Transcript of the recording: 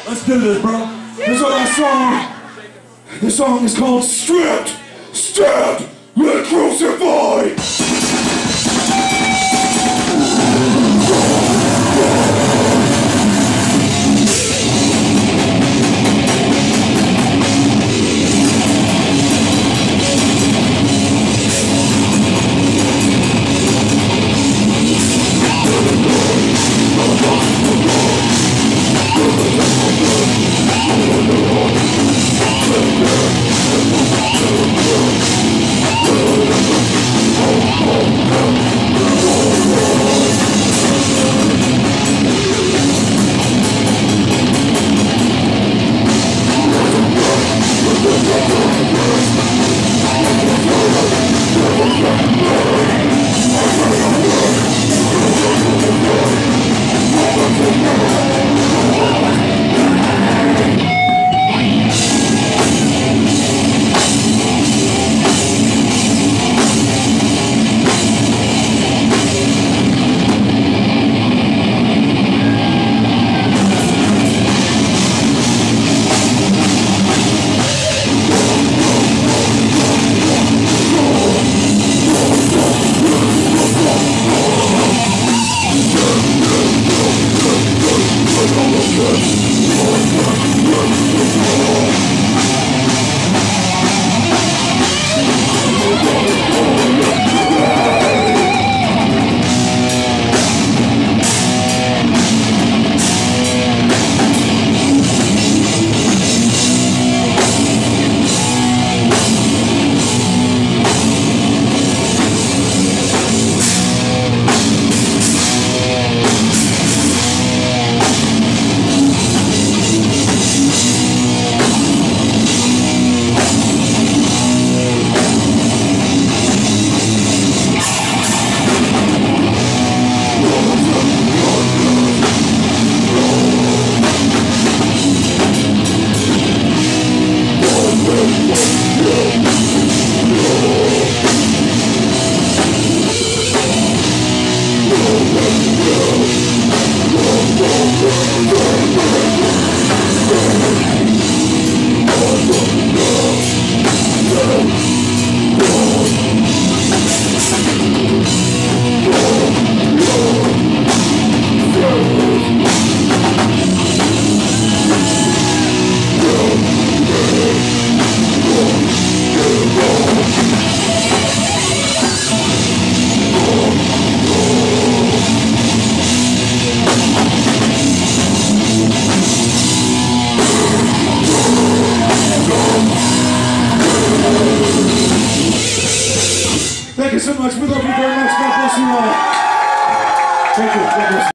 Let's do this, bro. This is our song. The song is called Stripped, Stabbed, and Crucified. Thank you so much. We love you very much. God bless you all. Thank you. God bless you.